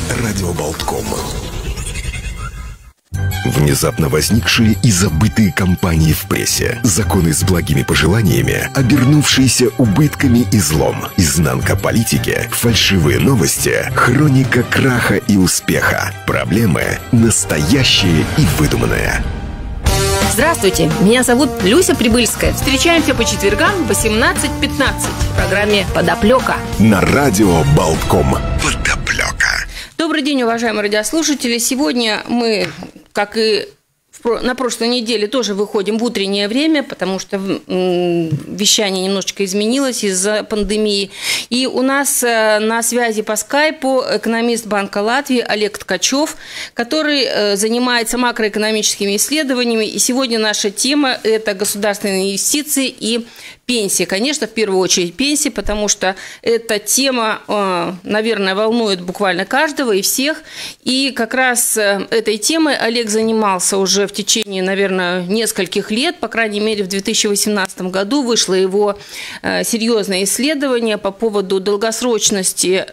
Радио Болтком. Внезапно возникшие и забытые кампании в прессе. Законы с благими пожеланиями, обернувшиеся убытками и злом. Изнанка политики, фальшивые новости, хроника краха и успеха. Проблемы настоящие и выдуманные. Здравствуйте, меня зовут Люся Прибыльская. Встречаемся по четвергам в 18:15 в программе «Подоплека» на радио Болтком. Подоплека. Добрый день, уважаемые радиослушатели. Сегодня мы, как и на прошлой неделе, тоже выходим в утреннее время, потому что вещание немножечко изменилось из-за пандемии. И у нас на связи по скайпу экономист Банка Латвии Олег Ткачев, который занимается макроэкономическими исследованиями. И сегодня наша тема – это государственные инвестиции и пенсии. Конечно, в первую очередь пенсии, потому что эта тема, наверное, волнует буквально каждого и всех. И как раз этой темой Олег занимался уже в течение, наверное, нескольких лет. По крайней мере, в 2018 году вышло его серьезное исследование по поводу долгосрочности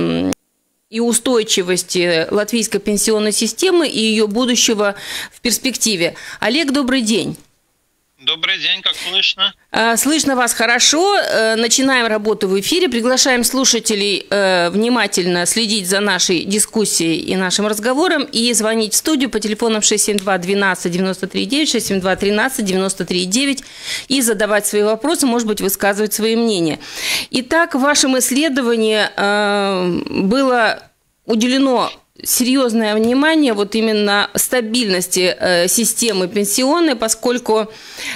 и устойчивости латвийской пенсионной системы и ее будущего в перспективе. Олег, добрый день. Добрый день, как слышно? Слышно вас хорошо. Начинаем работу в эфире. Приглашаем слушателей внимательно следить за нашей дискуссией и нашим разговором и звонить в студию по телефонам 672-12-93-9, 672-13-93-9 и задавать свои вопросы, может быть, высказывать свои мнения. Итак, в вашем исследовании было уделено серьезное внимание вот именно стабильности системы пенсионной, поскольку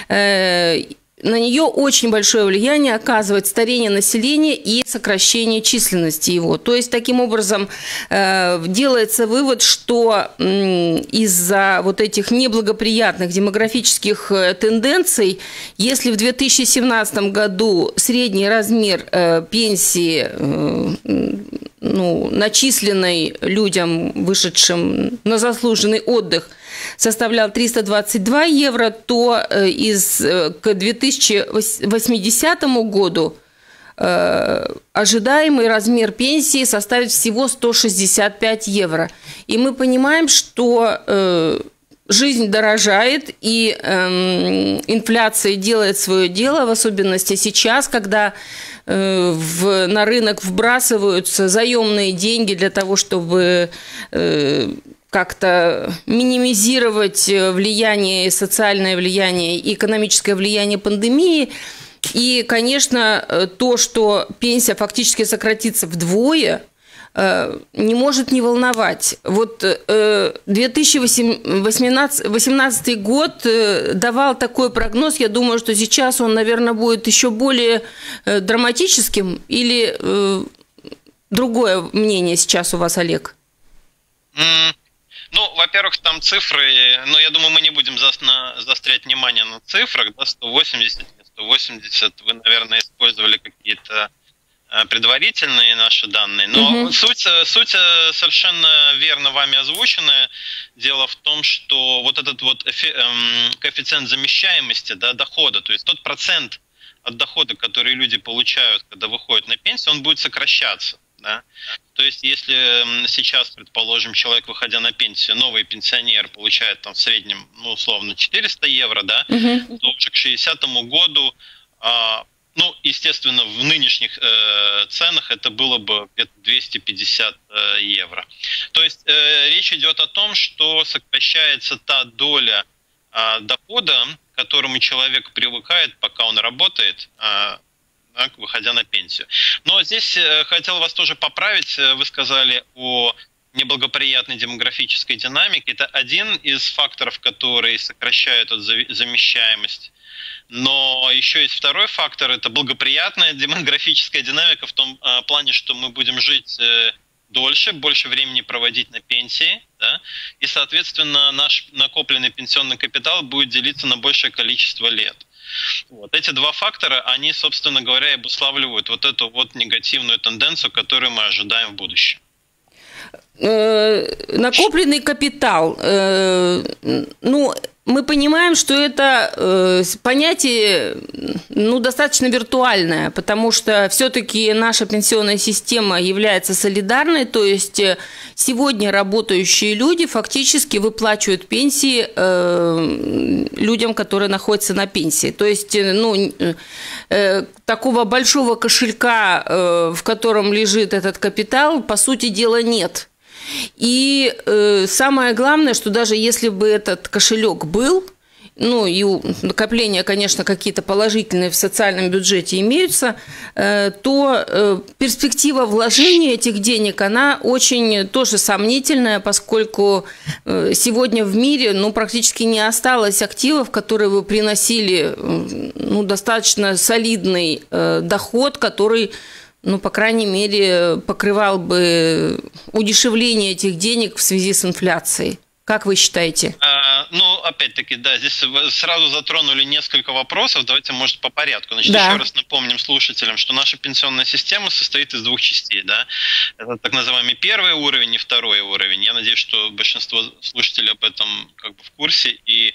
на нее очень большое влияние оказывает старение населения и сокращение численности его. То есть, таким образом, делается вывод, что из-за вот этих неблагоприятных демографических тенденций, если в 2017 году средний размер пенсии, начисленной людям, вышедшим на заслуженный отдых, составлял 322 евро, то к 2080 году ожидаемый размер пенсии составит всего 165 евро. И мы понимаем, что жизнь дорожает, и инфляция делает свое дело, в особенности сейчас, когда на рынок вбрасываются заемные деньги для того, чтобы как-то минимизировать влияние, социальное влияние и экономическое влияние пандемии. И, конечно, то, что пенсия фактически сократится вдвое, не может не волновать. Вот 2018 год давал такой прогноз. Я думаю, что сейчас он, наверное, будет еще более драматическим. Или другое мнение сейчас у вас, Олег? Во-первых, там цифры, но я думаю, мы не будем заострять внимание на цифрах, да, 180, не 180, вы, наверное, использовали какие-то предварительные наши данные, но суть совершенно верно вами озвучена. Дело в том, что вот этот вот коэффициент замещаемости, да, дохода, то есть тот процент от дохода, который люди получают, когда выходят на пенсию, он будет сокращаться. Да? То есть, если сейчас, предположим, человек, выходя на пенсию, новый пенсионер получает там в среднем, условно, 400 евро, да, то уже к 60-му году, естественно, в нынешних ценах это было бы где-то 250 евро. То есть, речь идет о том, что сокращается та доля дохода, к которому человек привыкает, пока он работает, выходя на пенсию. Но здесь хотел вас тоже поправить. Вы сказали о неблагоприятной демографической динамике. Это один из факторов, которые сокращают замещаемость. Но еще есть второй фактор. Это благоприятная демографическая динамика в том плане, что мы будем жить дольше, больше времени проводить на пенсии. Да? И, соответственно, наш накопленный пенсионный капитал будет делиться на большее количество лет. Вот. Эти два фактора, они, собственно говоря, обуславливают вот эту вот негативную тенденцию, которую мы ожидаем в будущем. Накопленный капитал, мы понимаем, что это понятие достаточно виртуальное, потому что все-таки наша пенсионная система является солидарной, то есть сегодня работающие люди фактически выплачивают пенсии людям, которые находятся на пенсии. То есть такого большого кошелька, в котором лежит этот капитал, по сути дела, нет. И самое главное, что даже если бы этот кошелек был, и накопления, конечно, какие-то положительные в социальном бюджете имеются, то перспектива вложения этих денег, она очень тоже сомнительная, поскольку сегодня в мире практически не осталось активов, которые бы приносили достаточно солидный доход, который, по крайней мере, покрывал бы удешевление этих денег в связи с инфляцией. Как вы считаете? Опять-таки, да, здесь вы сразу затронули несколько вопросов. Давайте, может, по порядку. Значит, еще раз напомним слушателям, что наша пенсионная система состоит из двух частей, да. Это так называемый первый уровень и второй уровень. Я надеюсь, что большинство слушателей об этом в курсе. И,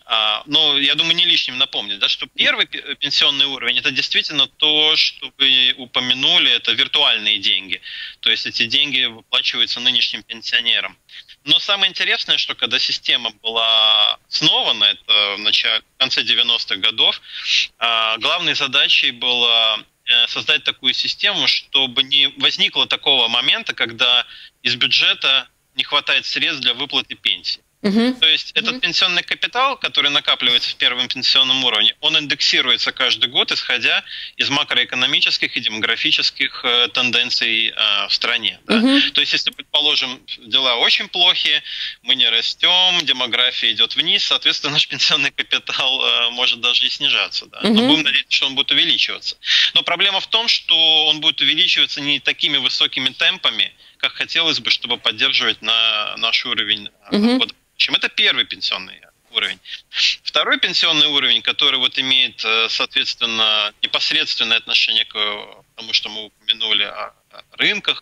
я думаю, не лишним напомнить, да, что первый пенсионный уровень – это действительно то, что вы упомянули, это виртуальные деньги. То есть эти деньги выплачиваются нынешним пенсионерам. Но самое интересное, что когда система была основана, это в конце 90-х годов, главной задачей было создать такую систему, чтобы не возникло такого момента, когда из бюджета не хватает средств для выплаты пенсии. То есть этот пенсионный капитал, который накапливается в первом пенсионном уровне, он индексируется каждый год, исходя из макроэкономических и демографических тенденций в стране. Да? То есть, если, предположим, дела очень плохи, мы не растем, демография идет вниз, соответственно, наш пенсионный капитал может даже и снижаться. Да? Но будем надеяться, что он будет увеличиваться. Но проблема в том, что он будет увеличиваться не такими высокими темпами, как хотелось бы, чтобы поддерживать наш уровень дохода. Это первый пенсионный уровень. Второй пенсионный уровень, который имеет, соответственно, непосредственное отношение к тому, что мы упомянули о рынках,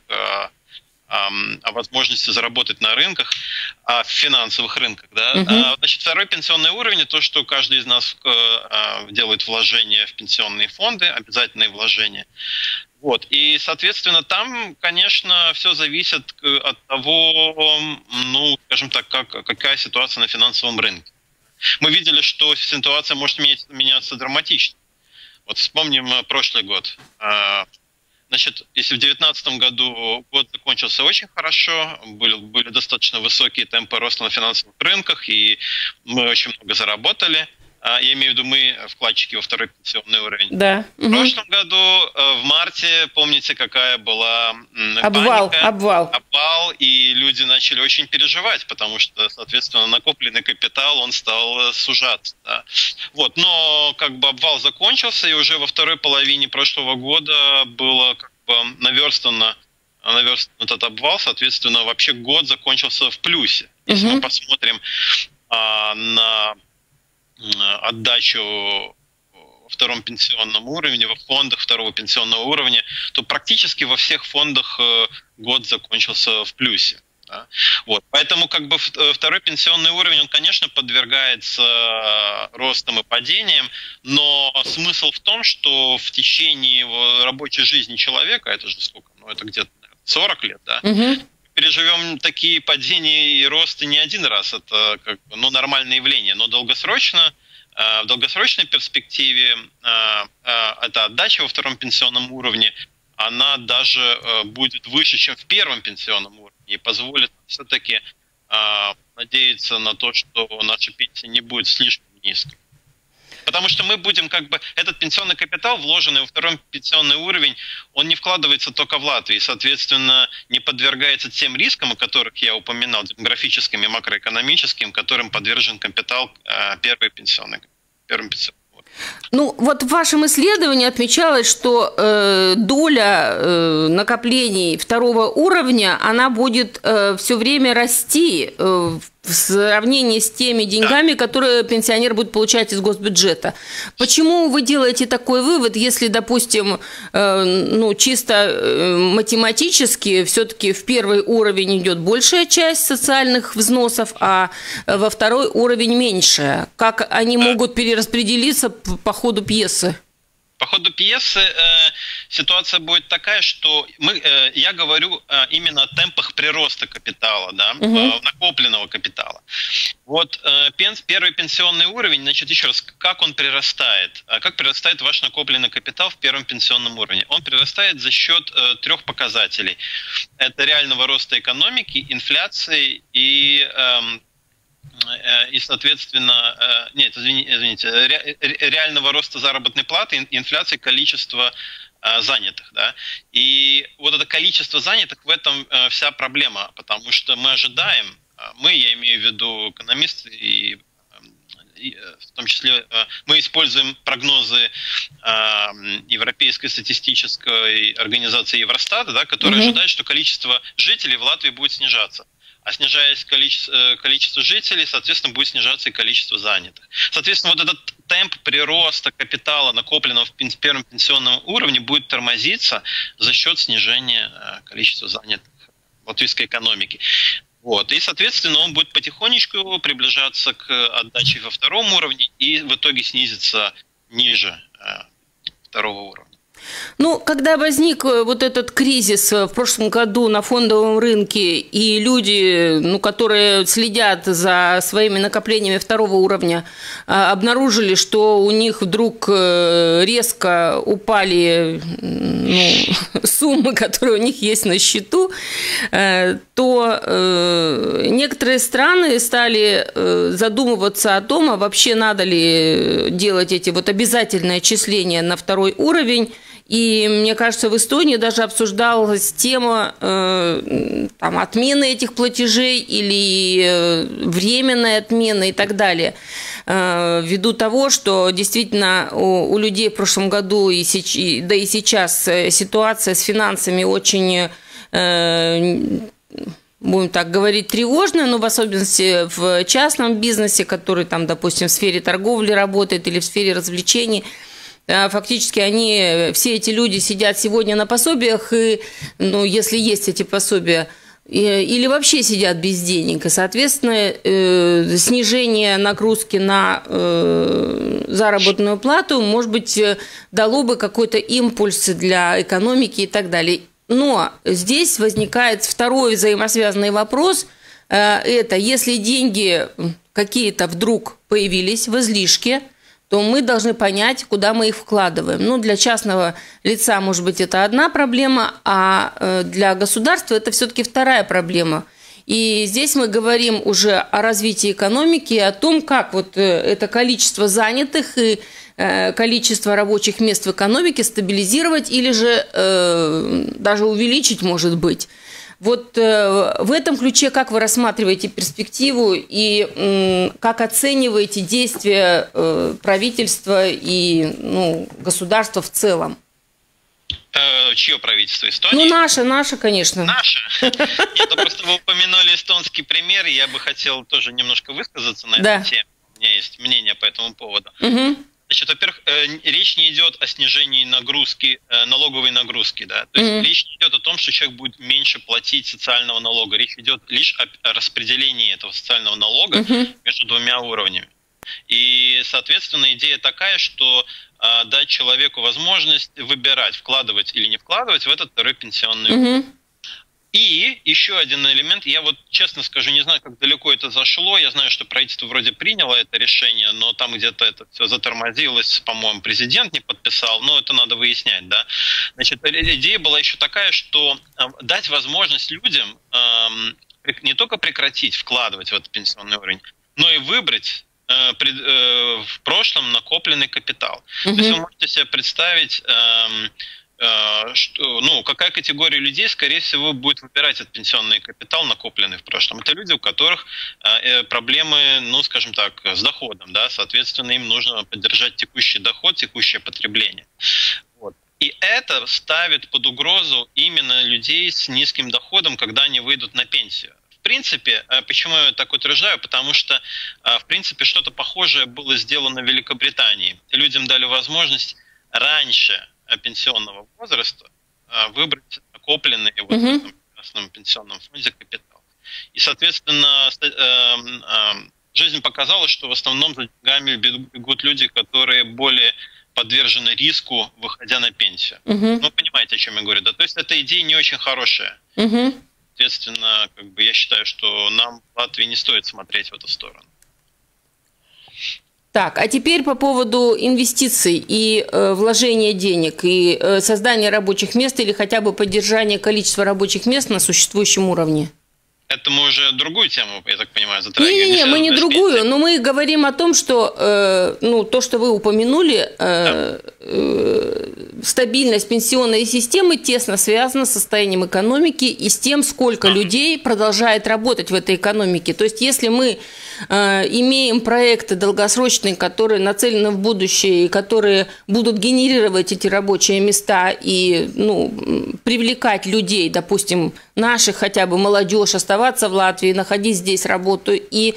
о возможности заработать на рынках, о финансовых рынках. Да? Значит, второй пенсионный уровень – это то, что каждый из нас делает вложения в пенсионные фонды, обязательные вложения. И, соответственно, там, конечно, все зависит от того, скажем так, какая ситуация на финансовом рынке. Мы видели, что ситуация может меняться драматично. Вспомним прошлый год. Значит, если в 2019 году год закончился очень хорошо, были достаточно высокие темпы роста на финансовых рынках, и мы очень много заработали. Я имею в виду мы, вкладчики во второй пенсионный уровень. Да. В прошлом году, в марте, помните, какая была паника? Обвал, и люди начали очень переживать, потому что, соответственно, накопленный капитал, он стал сужаться. Да. Но обвал закончился, и уже во второй половине прошлого года было наверстан этот обвал, соответственно, вообще год закончился в плюсе. Если мы посмотрим на отдачу во втором пенсионном уровне, во фондах второго пенсионного уровня, то практически во всех фондах год закончился в плюсе. Да? Поэтому второй пенсионный уровень, он, конечно, подвергается ростам и падениям, но смысл в том, что в течение его рабочей жизни человека, это же сколько? Это где-то 40 лет, да? Переживем такие падения и росты не один раз. Это нормальное явление. Но в долгосрочной перспективе эта отдача во втором пенсионном уровне, она даже будет выше, чем в первом пенсионном уровне. И позволит все-таки надеяться на то, что наша пенсия не будет слишком низкой. Потому что мы будем этот пенсионный капитал, вложенный во второй пенсионный уровень, он не вкладывается только в Латвии, соответственно, не подвергается тем рискам, о которых я упоминал, демографическим и макроэкономическим, которым подвержен капитал первым пенсионным уровнем. В вашем исследовании отмечалось, что доля накоплений второго уровня, она будет все время расти в в сравнении с теми деньгами, которые пенсионер будет получать из госбюджета. Почему вы делаете такой вывод, если, допустим, чисто математически все-таки в первый уровень идет большая часть социальных взносов, а во второй уровень меньшая? Как они могут перераспределиться по ходу пьесы? По ходу пьесы ситуация будет такая, что я говорю именно о темпах прироста капитала, да, накопленного капитала. Вот первый пенсионный уровень, значит, еще раз, как он прирастает? Как прирастает ваш накопленный капитал в первом пенсионном уровне? Он прирастает за счет трех показателей. Это реального роста экономики, инфляции и соответственно, реального роста заработной платы, инфляции, количества занятых. Да? И вот это количество занятых, в этом вся проблема, потому что мы ожидаем, я имею в виду экономисты, и в том числе мы используем прогнозы Европейской статистической организации Евростата, да, которая ожидает, что количество жителей в Латвии будет снижаться. А снижаясь количество жителей, соответственно, будет снижаться и количество занятых. Соответственно, вот этот темп прироста капитала, накопленного в первом пенсионном уровне, будет тормозиться за счет снижения количества занятых в латвийской экономике. Вот. И, соответственно, он будет потихонечку приближаться к отдаче во втором уровне и в итоге снизиться ниже второго уровня. Когда возник вот этот кризис в прошлом году на фондовом рынке, и люди, которые следят за своими накоплениями второго уровня, обнаружили, что у них вдруг резко упали суммы, которые у них есть на счету, то некоторые страны стали задумываться о том, а вообще надо ли делать эти вот обязательные отчисления на второй уровень. И, мне кажется, в Эстонии даже обсуждалась тема отмены этих платежей или временной отмены и так далее. Ввиду того, что действительно у людей в прошлом году, да и сейчас ситуация с финансами очень, будем так говорить, тревожная, но в особенности в частном бизнесе, который там, допустим, в сфере торговли работает или в сфере развлечений. Фактически все эти люди сидят сегодня на пособиях, и, если есть эти пособия, или вообще сидят без денег. И, соответственно, снижение нагрузки на заработную плату, может быть, дало бы какой-то импульс для экономики и так далее. Но здесь возникает второй взаимосвязанный вопрос. Это если деньги какие-то вдруг появились в излишке, то мы должны понять, куда мы их вкладываем. Для частного лица, может быть, это одна проблема, а для государства это все-таки вторая проблема. И здесь мы говорим уже о развитии экономики, о том, как вот это количество занятых и количество рабочих мест в экономике стабилизировать или же даже увеличить, может быть. Вот в этом ключе как вы рассматриваете перспективу и как оцениваете действия правительства и государства в целом? Чье правительство? Эстонии? Наше, конечно. Наше? Просто вы упомянули эстонский пример, и я бы хотел тоже немножко высказаться на эту тему. У меня есть мнение по этому поводу. Значит, во-первых, речь не идет о снижении налоговой нагрузки, да. То есть речь не идет о том, что человек будет меньше платить социального налога. Речь идет лишь о распределении этого социального налога между двумя уровнями. И, соответственно, идея такая, что дать человеку возможность выбирать, вкладывать или не вкладывать в этот второй пенсионный уровень. И еще один элемент, я вот честно скажу, не знаю, как далеко это зашло, я знаю, что правительство вроде приняло это решение, но там где-то это все затормозилось, по-моему, президент не подписал, но это надо выяснять, да. Значит, идея была еще такая, что дать возможность людям не только прекратить вкладывать в этот пенсионный уровень, но и выбрать в прошлом накопленный капитал. То есть вы можете себе представить... какая категория людей, скорее всего, будет выбирать этот пенсионный капитал, накопленный в прошлом. Это люди, у которых проблемы, скажем так, с доходом, да, соответственно, им нужно поддержать текущий доход, текущее потребление. Вот. И это ставит под угрозу именно людей с низким доходом, когда они выйдут на пенсию. В принципе, почему я так утверждаю? Потому что, в принципе, что-то похожее было сделано в Великобритании. Людям дали возможность раньше пенсионного возраста выбрать накопленный в этом красном пенсионном фонде капитал. И, соответственно, жизнь показала, что в основном за деньгами бегут люди, которые более подвержены риску, выходя на пенсию. Ну, понимаете, о чем я говорю, да? То есть эта идея не очень хорошая. Соответственно, как бы я считаю, что нам в Латвии не стоит смотреть в эту сторону. Так, а теперь по поводу инвестиций и вложения денег, и создания рабочих мест или хотя бы поддержания количества рабочих мест на существующем уровне. Это мы уже другую тему, я так понимаю, затрагиваем. Не, мы не другую, но мы говорим о том, что то, что вы упомянули, стабильность пенсионной системы тесно связана с состоянием экономики и с тем, сколько людей продолжает работать в этой экономике. То есть, если мы имеем проекты долгосрочные, которые нацелены в будущее, и которые будут генерировать эти рабочие места и привлекать людей, допустим, наших хотя бы молодежь, оставаться в Латвии, находить здесь работу и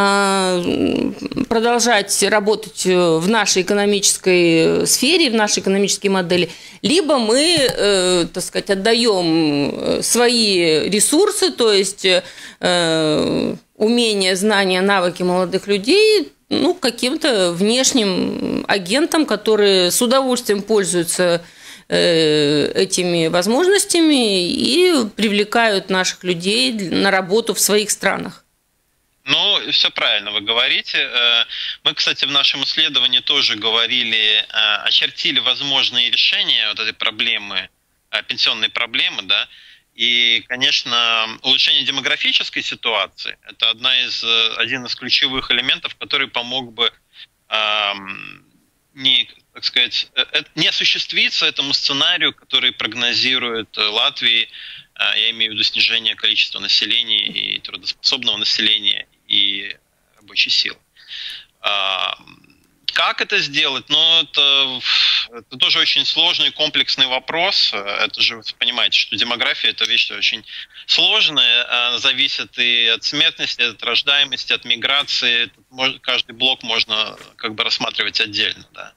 продолжать работать в нашей экономической сфере, в нашей экономической модели, либо мы, так сказать, отдаем свои ресурсы, то есть умения, знания, навыки молодых людей каким-то внешним агентам, которые с удовольствием пользуются этими возможностями и привлекают наших людей на работу в своих странах. Ну, все правильно вы говорите. Мы, кстати, в нашем исследовании тоже говорили, очертили возможные решения вот этой проблемы, пенсионной проблемы, да. И, конечно, улучшение демографической ситуации – это один из ключевых элементов, который помог бы не осуществиться этому сценарию, который прогнозирует Латвии, я имею в виду снижение количества населения и трудоспособного населения и рабочей силы. Как это сделать? Это тоже очень сложный и комплексный вопрос. Это же, вы понимаете, что демография – это вещь очень сложная, зависит и от смертности, от рождаемости, от миграции. Каждый блок можно рассматривать отдельно. Да.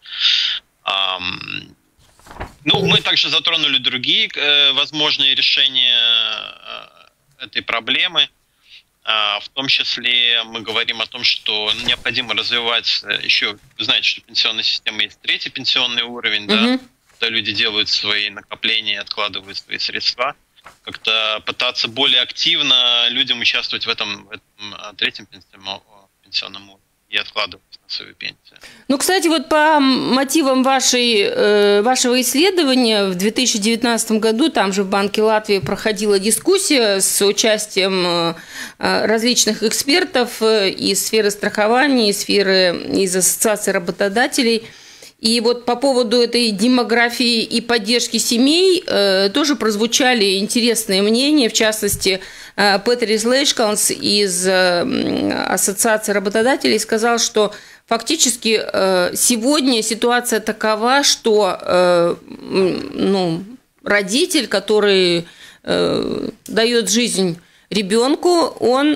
Мы также затронули другие возможные решения этой проблемы. В том числе мы говорим о том, что необходимо развивать еще, вы знаете, что пенсионная система есть третий пенсионный уровень, да, когда люди делают свои накопления, откладывают свои средства, как-то пытаться более активно людям участвовать в этом третьем пенсионном уровне и откладывать на свою пенсию. Кстати, вот по мотивам вашего исследования в 2019 году там же в Банке Латвии проходила дискуссия с участием различных экспертов из сферы страхования, из ассоциации работодателей. И вот по поводу этой демографии и поддержки семей тоже прозвучали интересные мнения, в частности, Петрис Лейшкалнс из Ассоциации работодателей сказал, что фактически сегодня ситуация такова, что родитель, который дает жизнь ребенку, он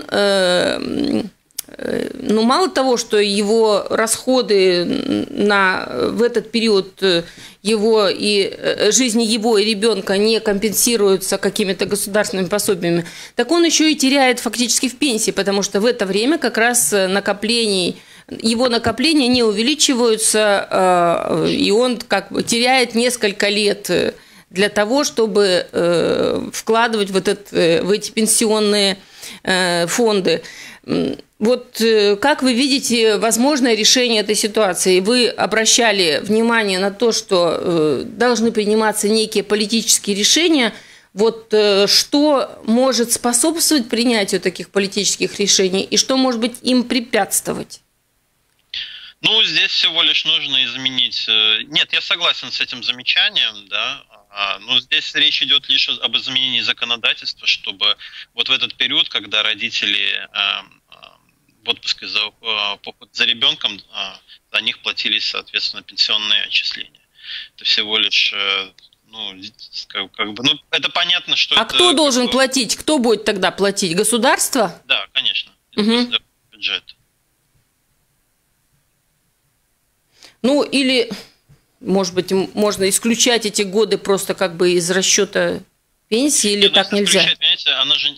мало того, что его расходы в этот период его и жизни его и ребенка не компенсируются какими-то государственными пособиями, так он еще и теряет фактически в пенсии, потому что в это время как раз его накопления не увеличиваются, и он теряет несколько лет для того, чтобы вкладывать в эти пенсионные фонды. Вот как вы видите возможное решение этой ситуации? Вы обращали внимание на то, что должны приниматься некие политические решения. Вот что может способствовать принятию таких политических решений и что может быть им препятствовать? Здесь всего лишь нужно изменить... Нет, я согласен с этим замечанием, да. Но здесь речь идет лишь об изменении законодательства, чтобы вот в этот период, когда родители в отпуске за ребенком, за них платились, соответственно, пенсионные отчисления. Это всего лишь Ну, как бы, ну, это понятно, что это... кто должен платить? Кто будет тогда платить? Государство? Да, конечно. Это бюджет. Ну, или, может быть, можно исключать эти годы просто как бы из расчета пенсии, или так нельзя? Понимаете, она же,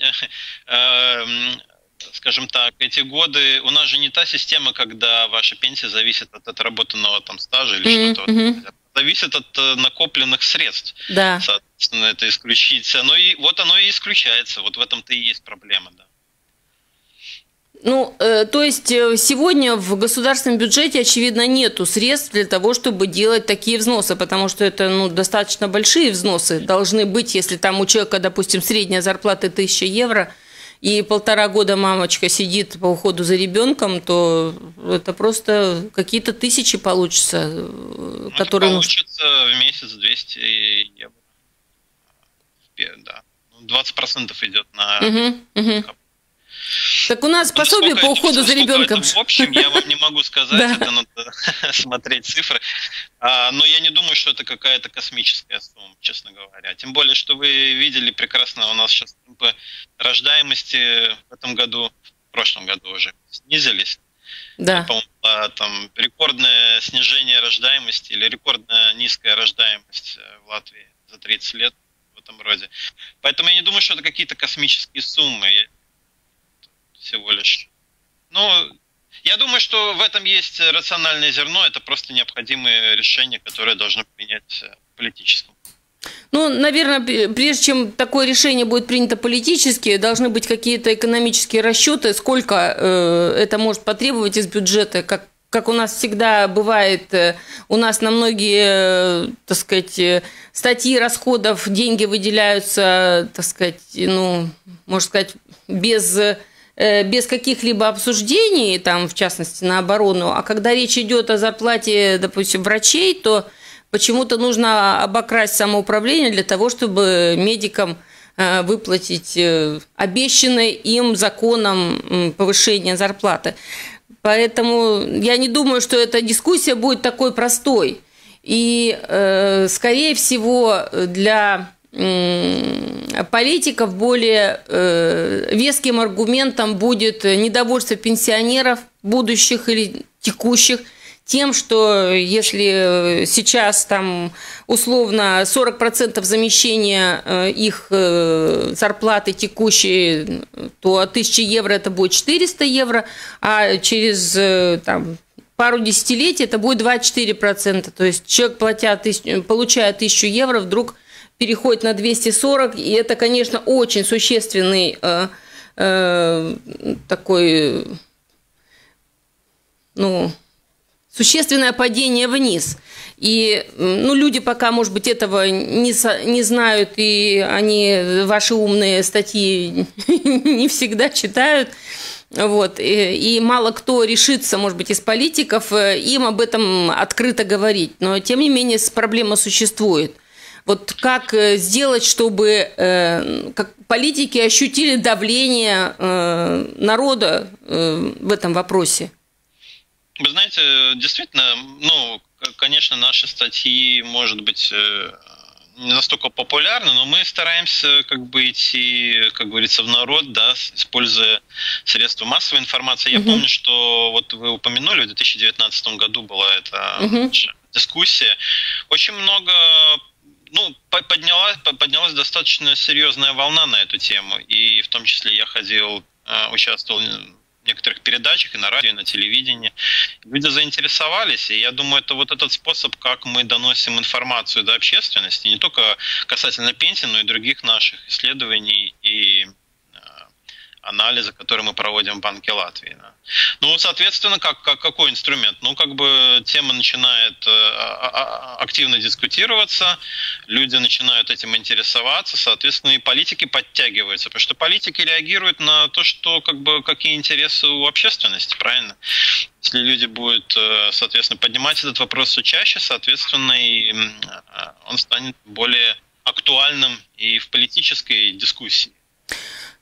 скажем так, эти годы, у нас же не та система, когда ваша пенсия зависит от отработанного там стажа или что-то. Зависит от накопленных средств. Да. Соответственно, это исключится. Вот оно и исключается. Вот в этом-то и есть проблема, да. Ну, то есть сегодня в государственном бюджете, очевидно, нету средств для того, чтобы делать такие взносы, потому что это, ну, достаточно большие взносы должны быть, если там у человека, допустим, средняя зарплата 1000 евро, и 1,5 года мамочка сидит по уходу за ребенком, то это просто какие-то тысячи получится, которые... Получится в месяц 200 евро. Да. 20% идет на... Так у нас пособие по уходу за ребенком. В общем, я вам не могу сказать, это надо смотреть цифры. Но я не думаю, что это какая-то космическая сумма, честно говоря. Тем более, что вы видели прекрасно, у нас сейчас темпы рождаемости в этом году, в прошлом году уже снизились. Да. По-моему, там рекордное снижение рождаемости или рекордная низкая рождаемость в Латвии за 30 лет в этом роде. Поэтому я не думаю, что это какие-то космические суммы. Всего лишь. Ну, я думаю, что в этом есть рациональное зерно, это просто необходимые решения, которые должны принять политическим. Ну, наверное, прежде чем такое решение будет принято политически, должны быть какие-то экономические расчеты, сколько это может потребовать из бюджета, как у нас всегда бывает, у нас на многие, так сказать, статьи расходов деньги выделяются, так сказать, ну, можно сказать, без каких-либо обсуждений, там, в частности, на оборону, а когда речь идет о зарплате, допустим, врачей, то почему-то нужно обокрасть самоуправление для того, чтобы медикам выплатить обещанное им законом повышение зарплаты. Поэтому я не думаю, что эта дискуссия будет такой простой. И, скорее всего, для политиков более веским аргументом будет недовольство пенсионеров, будущих или текущих, тем, что если сейчас там условно 40% замещения их зарплаты текущей, то от 1000 евро это будет 400 евро, а через там, пару десятилетий это будет 24%. То есть человек, получая 1000 евро, вдруг переходит на 240, и это, конечно, очень существенный такой, ну, существенное падение вниз. И, ну, люди пока, может быть, этого не знают, и они ваши умные статьи не всегда читают. Вот. И мало кто решится, может быть, из политиков им об этом открыто говорить. Но, тем не менее, проблема существует. Вот как сделать, чтобы как политики ощутили давление народа в этом вопросе? Вы знаете, действительно, ну, конечно, наши статьи, может быть, не настолько популярны, но мы стараемся как бы идти, как говорится, в народ, да, используя средства массовой информации. Я помню, что вот вы упомянули, в 2019 году была эта дискуссия. Очень много, ну, поднялась достаточно серьезная волна на эту тему, и в том числе я участвовал в некоторых передачах и на радио, и на телевидении. Люди заинтересовались, и я думаю, это вот этот способ, как мы доносим информацию до общественности, не только касательно пенсий, но и других наших исследований и анализа, которые мы проводим в Банке Латвии. Ну, соответственно, какой инструмент? Ну, как бы тема начинает активно дискутироваться, люди начинают этим интересоваться, соответственно, и политики подтягиваются, потому что политики реагируют на то, что, как бы, какие интересы у общественности, правильно? Если люди будут, соответственно, поднимать этот вопрос все чаще, соответственно, и он станет более актуальным и в политической дискуссии.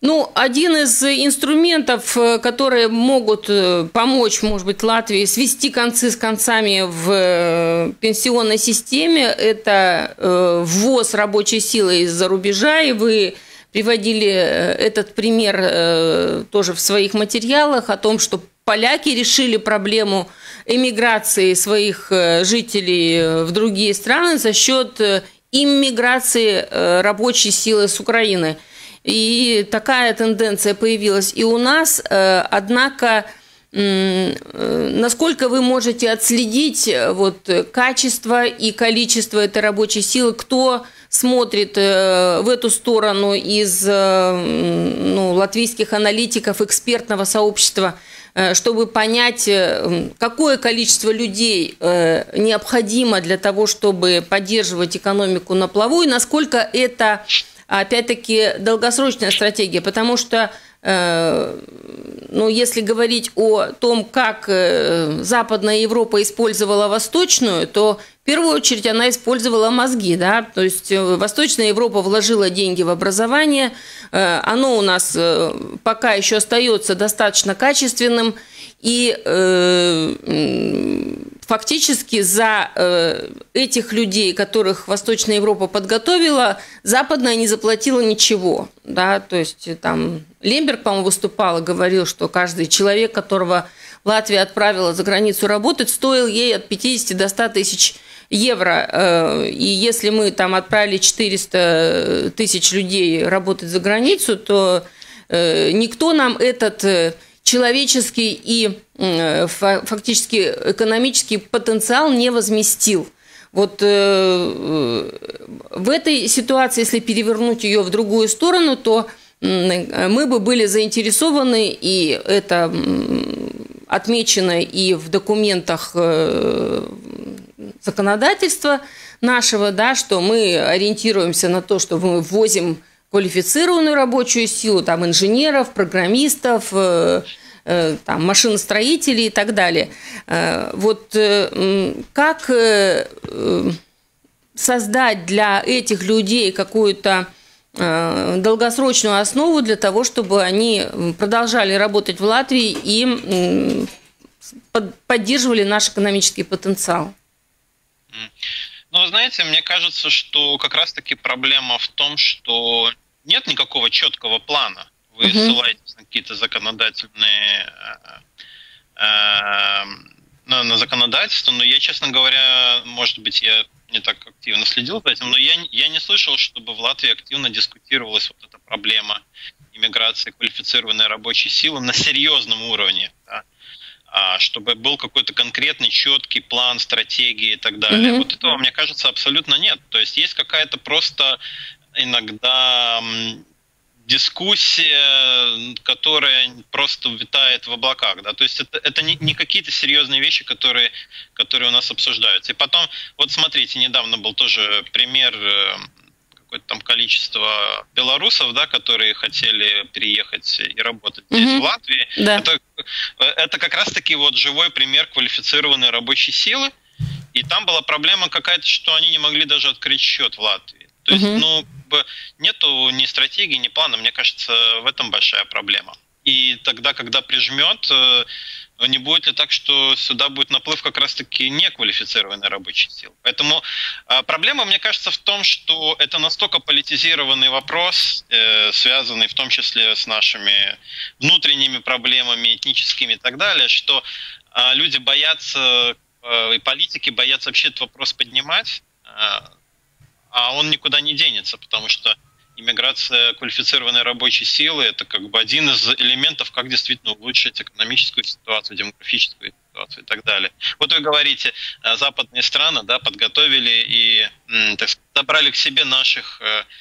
Ну, один из инструментов, которые могут помочь, может быть, Латвии свести концы с концами в пенсионной системе, это ввоз рабочей силы из-за рубежа, и вы приводили этот пример тоже в своих материалах о том, что поляки решили проблему эмиграции своих жителей в другие страны за счет иммиграции рабочей силы с Украины. И такая тенденция появилась и у нас. Однако, насколько вы можете отследить вот качество и количество этой рабочей силы, кто смотрит в эту сторону из латвийских аналитиков, экспертного сообщества, чтобы понять, какое количество людей необходимо для того, чтобы поддерживать экономику на плаву, и насколько это, опять-таки, долгосрочная стратегия, потому что, если говорить о том, как Западная Европа использовала Восточную, то в первую очередь она использовала мозги, да, то есть Восточная Европа вложила деньги в образование, оно у нас пока еще остается достаточно качественным, и фактически за этих людей, которых Восточная Европа подготовила, Западная не заплатила ничего. Да? То есть там Лемберг, по-моему, выступал и говорил, что каждый человек, которого Латвия отправила за границу работать, стоил ей от 50 до 100 тысяч евро. И если мы там отправили 400 тысяч людей работать за границу, то никто нам этот человеческий и фактически экономический потенциал не возместил. Вот в этой ситуации, если перевернуть ее в другую сторону, то мы бы были заинтересованы, и это отмечено и в документах законодательства нашего, да, что мы ориентируемся на то, что мы ввозим квалифицированную рабочую силу, там, инженеров, программистов, там, машиностроителей и так далее. Вот как создать для этих людей какую-то долгосрочную основу для того, чтобы они продолжали работать в Латвии и поддерживали наш экономический потенциал? Ну, вы знаете, мне кажется, что как раз-таки проблема в том, что нет никакого четкого плана. Вы ссылаетесь на какие-то законодательные, на законодательство, но я, честно говоря, может быть, я не так активно следил за этим, но я не слышал, чтобы в Латвии активно дискутировалась вот эта проблема иммиграции квалифицированной рабочей силы на серьезном уровне, да? Чтобы был какой-то конкретный, четкий план, стратегии и так далее. Вот этого, мне кажется, абсолютно нет. То есть есть какая-то просто иногда дискуссия, которая просто витает в облаках. Да? То есть это не какие-то серьезные вещи, которые у нас обсуждаются. И потом, вот смотрите, недавно был тоже пример, какое-то там количество белорусов, да, которые хотели переехать и работать здесь, в Латвии. Да. Это как раз-таки вот живой пример квалифицированной рабочей силы. И там была проблема какая-то, что они не могли даже открыть счет в Латвии. То есть, нету ни стратегии, ни плана. Мне кажется, в этом большая проблема. И тогда, когда прижмет, не будет ли так, что сюда будет наплыв как раз-таки неквалифицированной рабочей силы. Поэтому проблема, мне кажется, в том, что это настолько политизированный вопрос, связанный в том числе с нашими внутренними проблемами, этническими и так далее, что люди боятся, и политики боятся вообще этот вопрос поднимать, а он никуда не денется, потому что иммиграция квалифицированной рабочей силы – это как бы один из элементов, как действительно улучшить экономическую ситуацию, демографическую ситуацию и так далее. Вот вы говорите, западные страны, да, подготовили и, так сказать, забрали к себе наших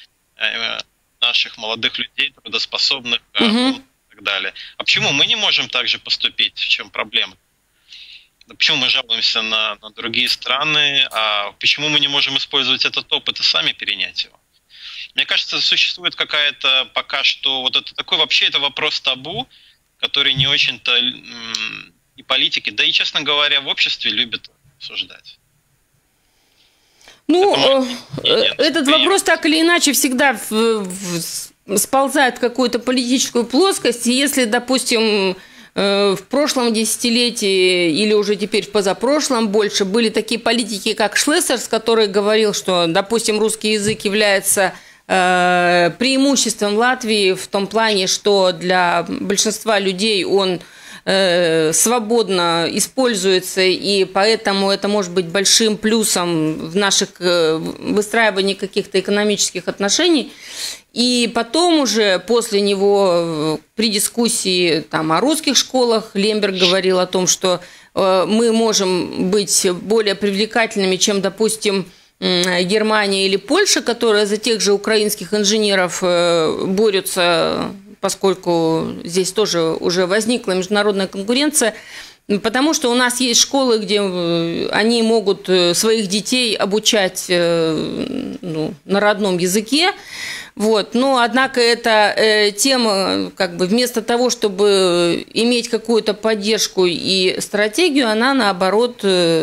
молодых людей, трудоспособных и так далее. А почему мы не можем так же поступить? В чем проблема? Почему мы жалуемся на другие страны, а почему мы не можем использовать этот опыт и сами перенять его? Мне кажется, существует какая-то пока что вот это такой вообще это вопрос табу, который не очень-то и политики, да и, честно говоря, в обществе любят обсуждать. Ну, этот вопрос так или иначе всегда сползает в какую-то политическую плоскость. И если, допустим, в прошлом десятилетии или уже теперь в позапрошлом больше были такие политики, как Шлессерс, который говорил, что, допустим, русский язык является преимуществом Латвии в том плане, что для большинства людей он свободно используется, и поэтому это может быть большим плюсом в наших выстраивании каких-то экономических отношений. И потом уже после него при дискуссии там, о русских школах Лемберг говорил о том, что мы можем быть более привлекательными, чем, допустим, Германия или Польша, которые за тех же украинских инженеров борются, поскольку здесь тоже уже возникла международная конкуренция, потому что у нас есть школы, где они могут своих детей обучать на родном языке. Вот. Но, однако, эта тема, как бы, вместо того, чтобы иметь какую-то поддержку и стратегию, она, наоборот,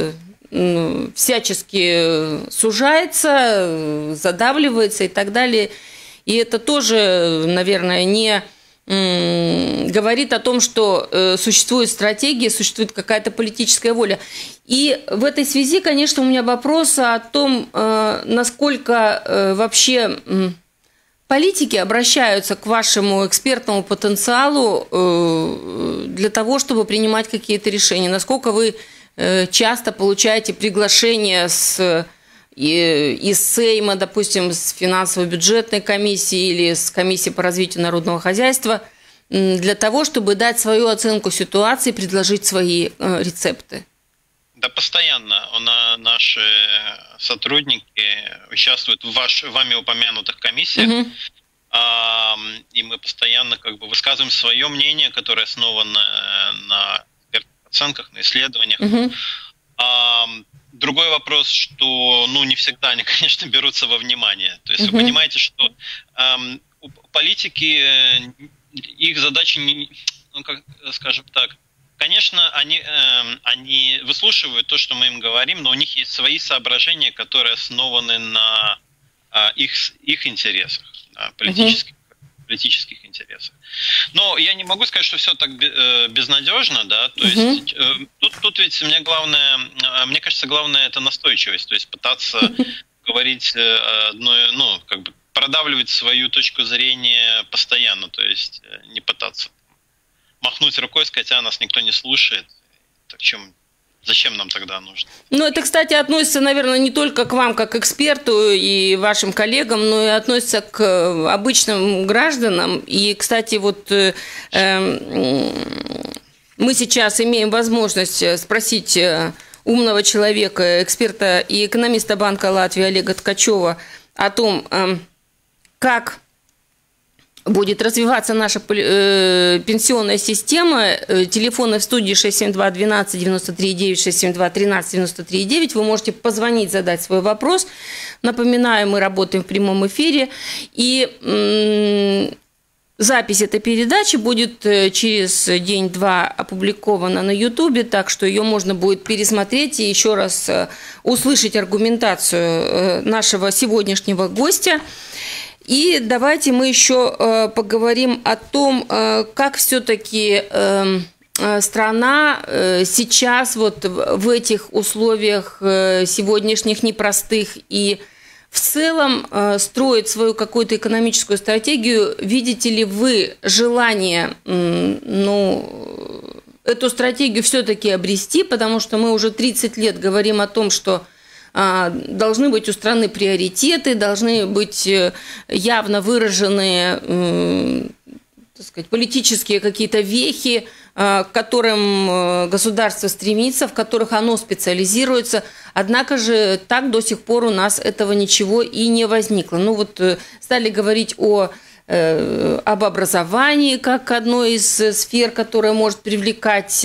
всячески сужается, задавливается и так далее. И это тоже, наверное, не говорит о том, что существует стратегия, существует какая-то политическая воля. И в этой связи, конечно, у меня вопрос о том, насколько вообще политики обращаются к вашему экспертному потенциалу для того, чтобы принимать какие-то решения. Насколько вы часто получаете приглашения из Сейма, допустим, с финансово-бюджетной комиссии или с комиссии по развитию народного хозяйства для того, чтобы дать свою оценку ситуации, предложить свои рецепты? Да, постоянно. Наши сотрудники участвуют в вами упомянутых комиссиях, и мы постоянно как бы высказываем свое мнение, которое основано на оценках, на исследованиях. Другой вопрос, что не всегда они, конечно, берутся во внимание. То есть вы понимаете, что политики, их задача, скажем так, конечно, они выслушивают то, что мы им говорим, но у них есть свои соображения, которые основаны на их интересах, политических интересах. Но я не могу сказать, что все так безнадежно, да, то есть тут ведь мне кажется, главное это настойчивость, то есть пытаться говорить продавливать свою точку зрения постоянно, то есть не пытаться махнуть рукой, сказать, нас никто не слушает, так зачем нам тогда нужно? Это, кстати, относится, наверное, не только к вам, как к эксперту и вашим коллегам, но и относится к обычным гражданам. И, кстати, мы сейчас имеем возможность спросить умного человека, эксперта и экономиста Банка Латвии Олега Ткачева о том, как будет развиваться наша пенсионная система. Телефоны в студии 672-12-93-9, 672-13-93-9. Вы можете позвонить, задать свой вопрос. Напоминаю, мы работаем в прямом эфире. И запись этой передачи будет через день-два опубликована на YouTube, так что ее можно будет пересмотреть и еще раз услышать аргументацию нашего сегодняшнего гостя. И давайте мы еще поговорим о том, как все-таки страна сейчас в этих условиях сегодняшних непростых и в целом строит свою какую-то экономическую стратегию. Видите ли вы желание эту стратегию все-таки обрести, потому что мы уже 30 лет говорим о том, что должны быть у страны приоритеты, должны быть явно выраженные, так сказать, политические какие-то вехи, к которым государство стремится, в которых оно специализируется. Однако же так до сих пор у нас этого ничего и не возникло. Стали говорить об образовании как одной из сфер, которая может привлекать,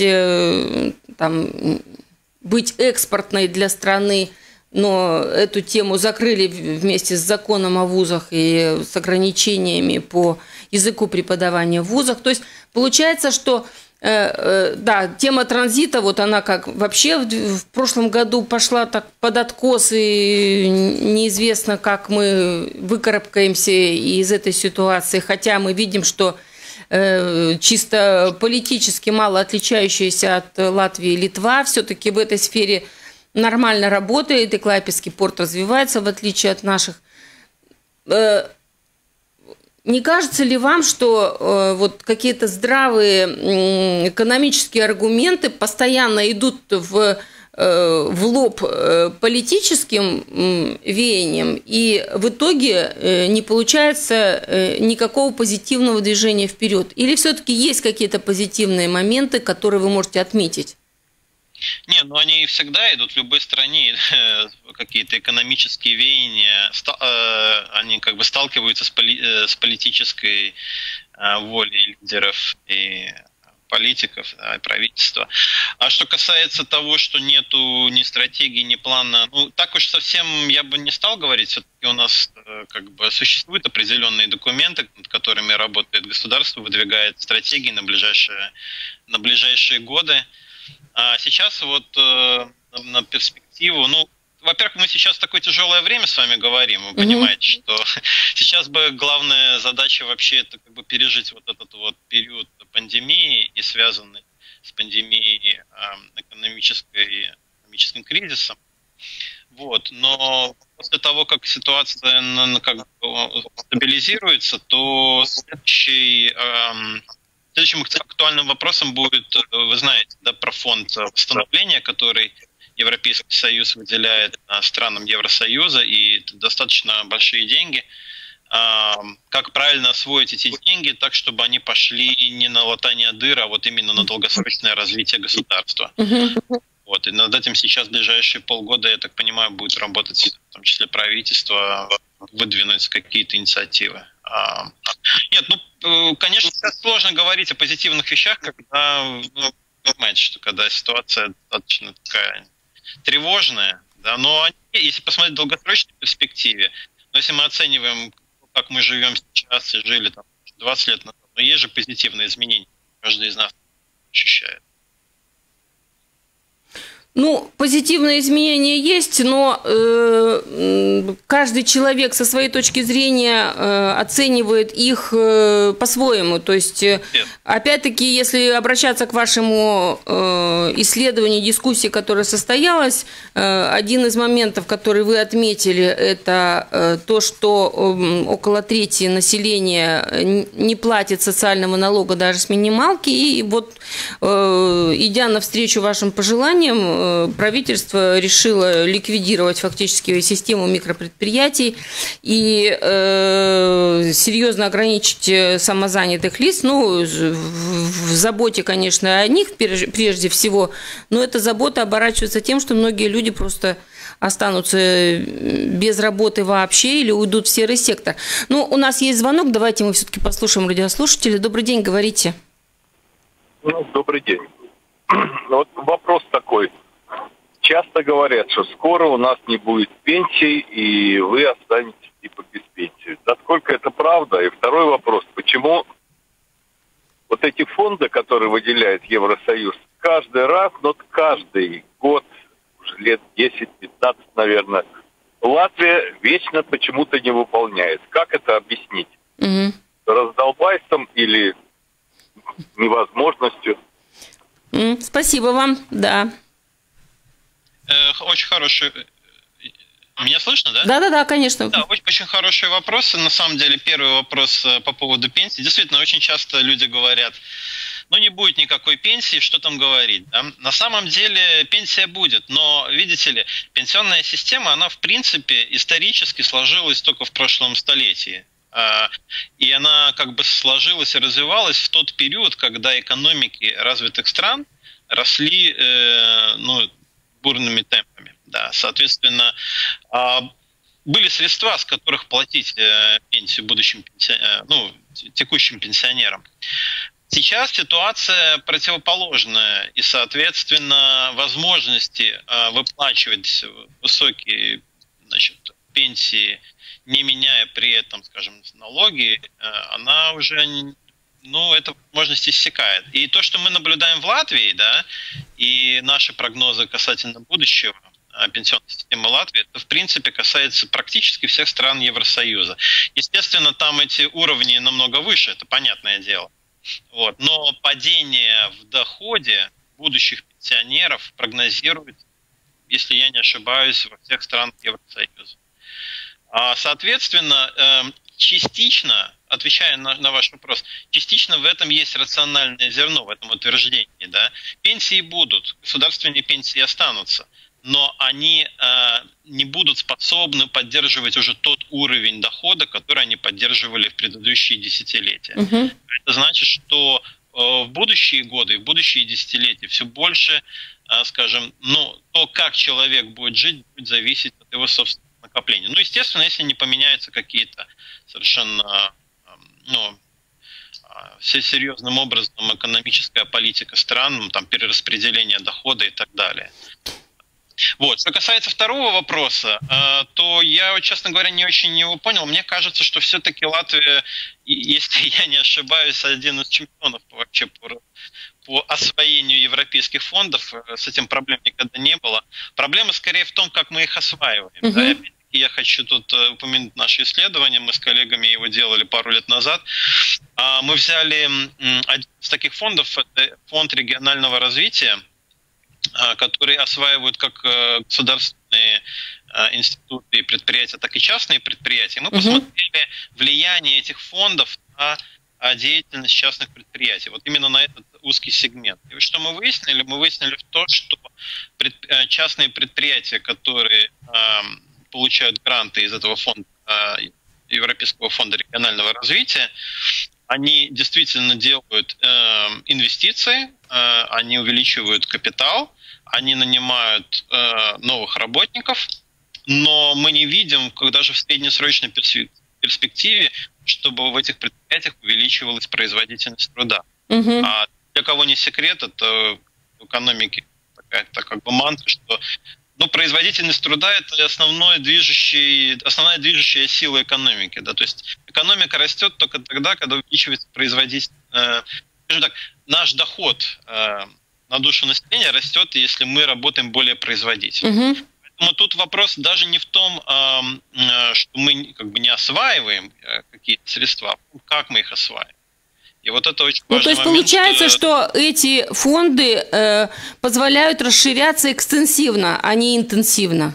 быть экспортной для страны. Но эту тему закрыли вместе с законом о вузах и с ограничениями по языку преподавания в вузах. То есть получается, что Да, тема транзита, вот она как вообще в прошлом году пошла так под откос, и неизвестно, как мы выкарабкаемся из этой ситуации, хотя мы видим, что чисто политически мало отличающаяся от Латвии Литва, все-таки в этой сфере нормально работает, и Клайпедский порт развивается, в отличие от наших. Не кажется ли вам, что вот какие-то здравые экономические аргументы постоянно идут в лоб политическим веяниям, и в итоге не получается никакого позитивного движения вперед? Или все-таки есть какие-то позитивные моменты, которые вы можете отметить? Не, ну они всегда идут в любой стране, какие-то экономические веяния, они как бы сталкиваются с политической волей лидеров и политиков, и правительства. А что касается того, что нету ни стратегии, ни плана, ну так уж совсем я бы не стал говорить, все-таки у нас как бы существуют определенные документы, над которыми работает государство, выдвигает стратегии на ближайшие годы. А сейчас вот на перспективу, ну, во-первых, мы сейчас в такое тяжелое время с вами говорим, вы понимаете, что сейчас бы главная задача вообще это как бы пережить вот этот вот период пандемии и связанный с пандемией экономическим кризисом. Вот, но после того, как ситуация как бы стабилизируется, то следующим актуальным вопросом будет, вы знаете, да, про фонд восстановления, который Европейский Союз выделяет странам Евросоюза, и это достаточно большие деньги. Как правильно освоить эти деньги так, чтобы они пошли не на латание дыр, а вот именно на долгосрочное развитие государства. Вот, и над этим сейчас в ближайшие полгода, я так понимаю, будет работать в том числе правительство, выдвинуть какие-то инициативы. Нет, ну, конечно, сложно говорить о позитивных вещах, когда, ну, понимаете, что когда ситуация достаточно такая тревожная, да, но если посмотреть в долгосрочной перспективе, но если мы оцениваем, как мы живем сейчас и жили там 20 лет назад, но есть же позитивные изменения, каждый из нас ощущает. Ну, позитивные изменения есть, но каждый человек со своей точки зрения оценивает их по-своему. То есть, опять-таки, если обращаться к вашему исследованию, дискуссии, которая состоялась, один из моментов, который вы отметили, это то, что около трети населения не платит социального налога даже с минималки. И вот, идя навстречу вашим пожеланиям, правительство решило ликвидировать фактически систему микропредприятий и серьезно ограничить самозанятых лиц. Ну, в заботе, конечно, о них прежде всего, но эта забота оборачивается тем, что многие люди просто останутся без работы вообще или уйдут в серый сектор. Ну, у нас есть звонок, давайте мы все-таки послушаем радиослушателя. Добрый день, говорите. Ну, добрый день. Вот вопрос такой. Часто говорят, что скоро у нас не будет пенсий, и вы останетесь типа без пенсии. Насколько это правда? И второй вопрос. Почему вот эти фонды, которые выделяет Евросоюз, каждый раз, но каждый год, уже лет 10-15, наверное, Латвия вечно почему-то не выполняет. Как это объяснить? Раздолбайством или невозможностью? Спасибо вам, да. Очень хороший... Меня слышно, да? Да, конечно. Да, очень хорошие вопросы. На самом деле, первый вопрос по поводу пенсии. Действительно, очень часто люди говорят, ну не будет никакой пенсии, что там говорить. Да? На самом деле пенсия будет, но, видите ли, пенсионная система, она в принципе исторически сложилась только в прошлом столетии. И она как бы сложилась и развивалась в тот период, когда экономики развитых стран росли бурными темпами. Да. Соответственно, были средства, с которых платить пенсию будущим текущим пенсионерам. Сейчас ситуация противоположная, и, соответственно, возможности выплачивать высокие, пенсии, не меняя при этом, скажем, налоги, она уже ну, эта возможность иссякает. И то, что мы наблюдаем в Латвии, да, и наши прогнозы касательно будущего пенсионной системы Латвии, это, в принципе, касается практически всех стран Евросоюза. Естественно, там эти уровни намного выше, это понятное дело. Вот. Но падение в доходе будущих пенсионеров прогнозирует, если я не ошибаюсь, во всех странах Евросоюза. Соответственно, частично, отвечая на ваш вопрос, частично в этом есть рациональное зерно, в этом утверждении. Да? Пенсии будут, государственные пенсии останутся, но они не будут способны поддерживать уже тот уровень дохода, который они поддерживали в предыдущие десятилетия. Это значит, что в будущие годы, в будущие десятилетия все больше, скажем, ну, то, как человек будет жить, будет зависеть от его собственного накопления. Ну, естественно, если не поменяются какие-то совершенно, ну, серьезным образом экономическая политика стран, там, перераспределение дохода и так далее. Вот. Что касается второго вопроса, то я, честно говоря, не очень его понял. Мне кажется, что все-таки Латвия, если я не ошибаюсь, один из чемпионов вообще по освоению европейских фондов. С этим проблем никогда не было. Проблема скорее в том, как мы их осваиваем. Да? Я хочу тут упомянуть наше исследование. Мы с коллегами его делали пару лет назад. Мы взяли один из таких фондов, это фонд регионального развития, которые осваивают как государственные институты и предприятия, так и частные предприятия. Мы посмотрели влияние этих фондов на деятельность частных предприятий. Вот именно на этот узкий сегмент. И что мы выяснили? Мы выяснили то, что частные предприятия, которые получают гранты из этого фонда, Европейского фонда регионального развития, они действительно делают инвестиции, они увеличивают капитал, они нанимают новых работников, но мы не видим, даже в среднесрочной перспективе, чтобы в этих предприятиях увеличивалась производительность труда. А для кого не секрет, это в экономике такая-то как бы мантра, что производительность труда – это основная движущая сила экономики. Да? То есть экономика растет только тогда, когда увеличивается производительность. Скажем так, наш доход на душу населения растет, если мы работаем более производительно. Поэтому тут вопрос даже не в том, что мы как бы не осваиваем какие-то средства, а как мы их осваиваем. И вот это очень важный то есть момент. Получается, что эти фонды позволяют расширяться экстенсивно, а не интенсивно?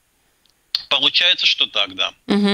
Получается, что так, да.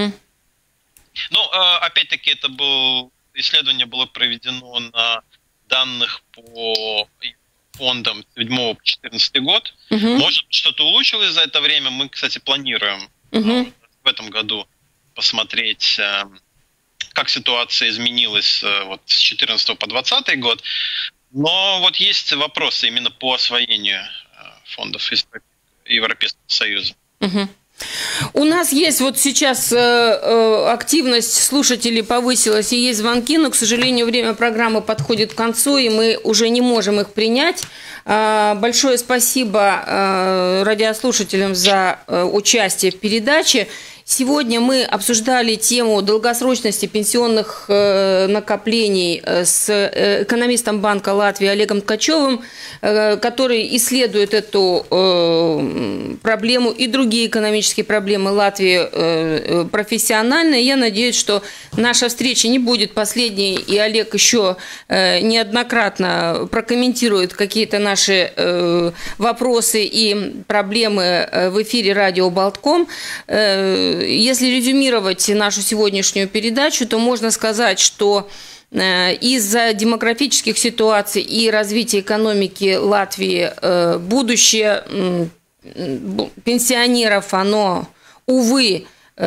Опять-таки, исследование было проведено на данных по фондам с 7 по 14 год. Может, что-то улучшилось за это время. Мы, кстати, планируем в этом году посмотреть, как ситуация изменилась вот с 14 по 20 год. Но вот есть вопросы именно по освоению фондов Европейского Союза. У нас есть вот сейчас активность слушателей повысилась и есть звонки, но, к сожалению, время программы подходит к концу, и мы уже не можем их принять. Большое спасибо радиослушателям за участие в передаче. Сегодня мы обсуждали тему долгосрочности пенсионных накоплений с экономистом Банка Латвии Олегом Ткачевым, который исследует эту проблему и другие экономические проблемы Латвии профессионально. Я надеюсь, что наша встреча не будет последней, и Олег еще неоднократно прокомментирует какие-то наши вопросы и проблемы в эфире радио Болтком. Если резюмировать нашу сегодняшнюю передачу, то можно сказать, что из-за демографических ситуаций и развития экономики Латвии будущее пенсионеров, оно, увы,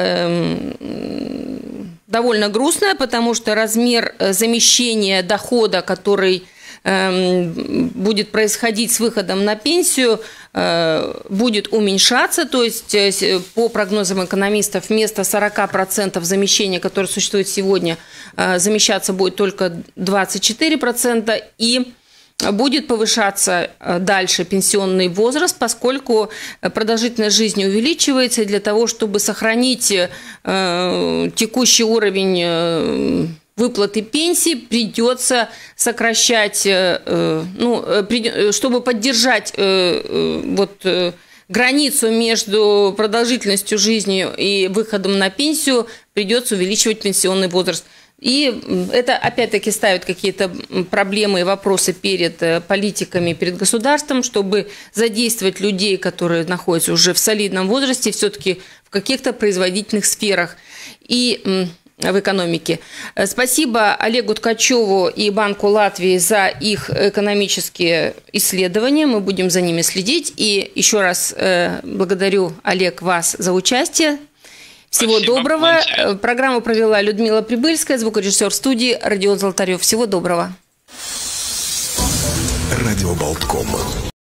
довольно грустное, потому что размер замещения дохода, который будет происходить с выходом на пенсию, будет уменьшаться, то есть по прогнозам экономистов вместо 40% замещения, которое существует сегодня, замещаться будет только 24%, и будет повышаться дальше пенсионный возраст, поскольку продолжительность жизни увеличивается, и для того, чтобы сохранить текущий уровень выплаты пенсий придется сокращать, чтобы поддержать границу между продолжительностью жизни и выходом на пенсию, придется увеличивать пенсионный возраст. И это опять-таки ставит какие-то проблемы и вопросы перед политиками, перед государством, чтобы задействовать людей, которые находятся уже в солидном возрасте, все-таки в каких-то производительных сферах и в экономике. Спасибо Олегу Ткачеву и Банку Латвии за их экономические исследования. Мы будем за ними следить. И еще раз благодарю, Олег, вас за участие. Всего доброго. Программу провела Людмила Прибыльская, звукорежиссер студии Родион Золотарев. Всего доброго. Радио Болтком.